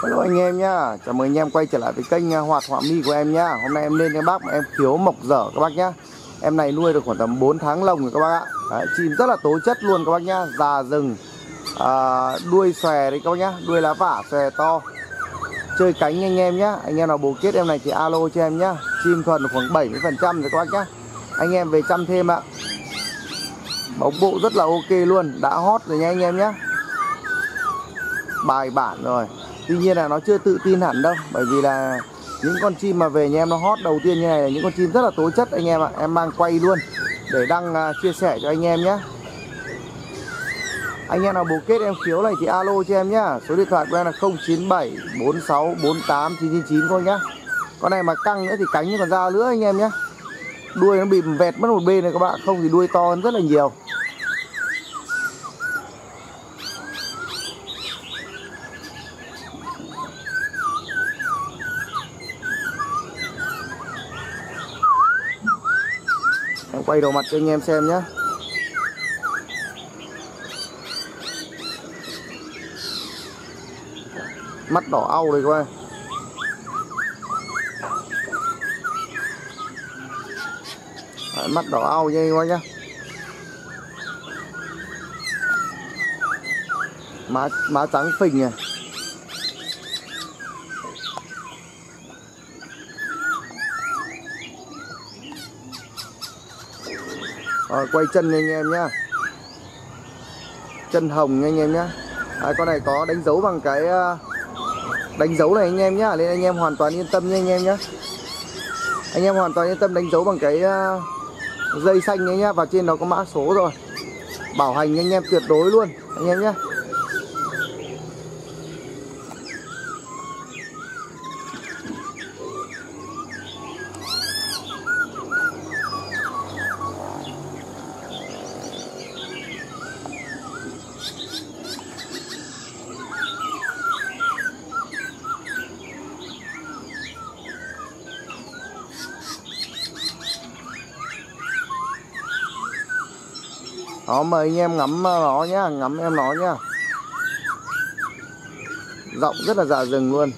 Hello anh em nhá, chào mừng anh em quay trở lại với kênh Hoạt Họa Mi của em nhá. Hôm nay em lên cho bác một em khiếu mộc dở các bác nhá. Em này nuôi được khoảng tầm 4 tháng lồng rồi các bác ạ. Đấy, chim rất là tố chất luôn các bác nhá, già rừng, đuôi xòe đấy các bác nhá, đuôi lá vả xòe to, chơi cánh anh em nhá. Anh em nào bồ kết em này thì alo cho em nhá. Chim thuần khoảng 70% rồi các bác nhá. Anh em về chăm thêm ạ. Bóng bộ rất là ok luôn, đã hót rồi nha anh em nhá. Bài bản rồi. Tuy nhiên là nó chưa tự tin hẳn đâu, bởi vì là những con chim mà về nhà em nó hót đầu tiên như này là những con chim rất là tố chất anh em ạ. Em mang quay luôn để đăng chia sẻ cho anh em nhé. Anh em nào bồ kết em khiếu này thì alo cho em nhá. Số điện thoại của em là 097 46 48 999 thôi nhá. Con này mà căng nữa thì cánh còn ra nữa anh em nhé. Đuôi nó bị vẹt mất một bên này các bạn, không thì đuôi to hơn rất là nhiều. Em quay đầu mặt cho anh em xem nhé. Mắt đỏ au đây các bạn. Đấy, mắt đỏ au nha các bác nhá. Má trắng phình này. Quay chân nha anh em nhá. Chân hồng nha anh em nhá. Con này có đánh dấu bằng cái đánh dấu này anh em nhá, nên anh em hoàn toàn yên tâm nha anh em nhá. Anh em hoàn toàn yên tâm, đánh dấu bằng cái dây xanh nha nhá, và trên đó có mã số rồi. Bảo hành anh em tuyệt đối luôn anh em nhá. Đó, mời anh em ngắm nó nhá, ngắm em nó nhá. Giọng rất là dạ rừng luôn.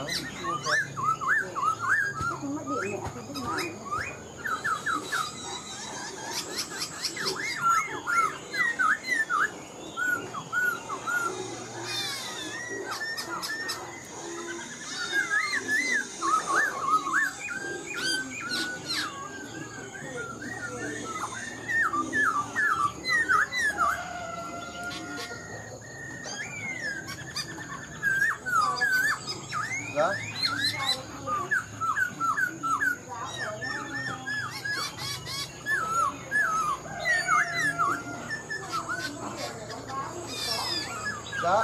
nó bị chua quá. Không mất điện mẹ không thích làm. Dạ. Dạ.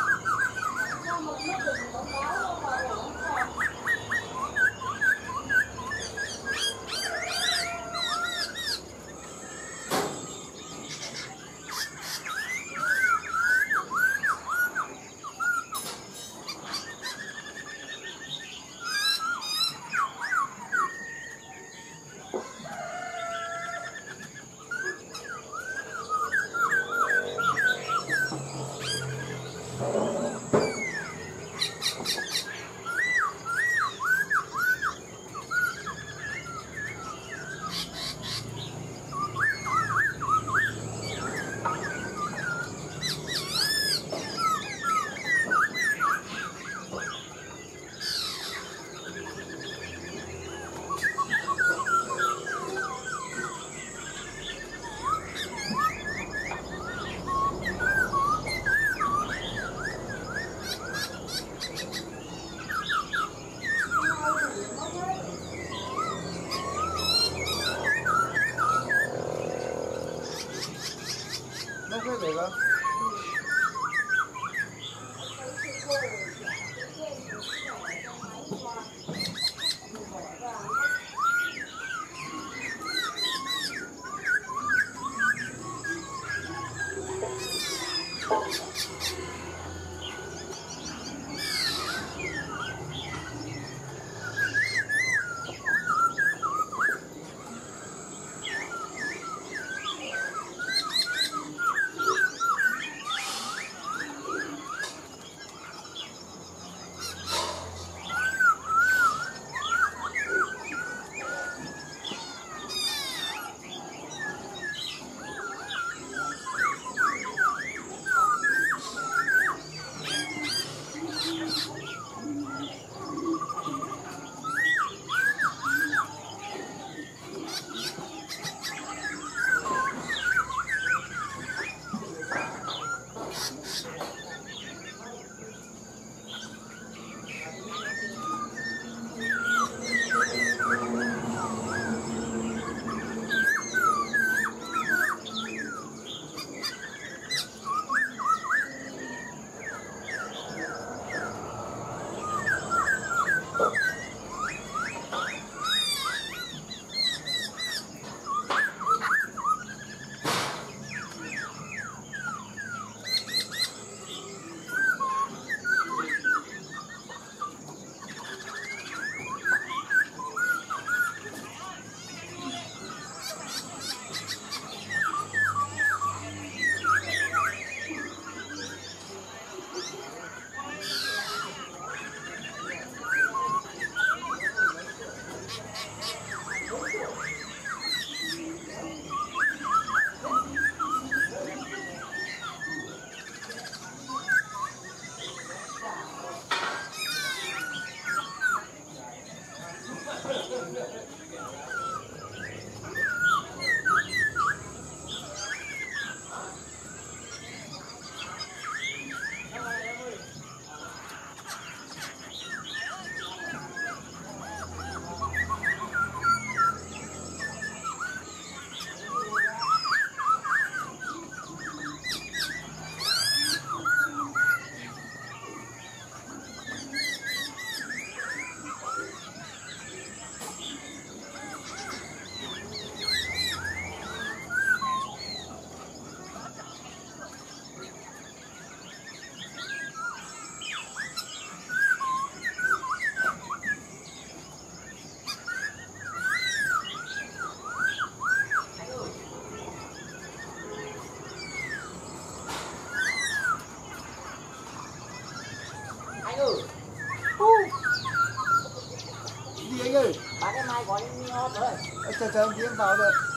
Nó cái gì cơ? chờ em tí em vào rồi.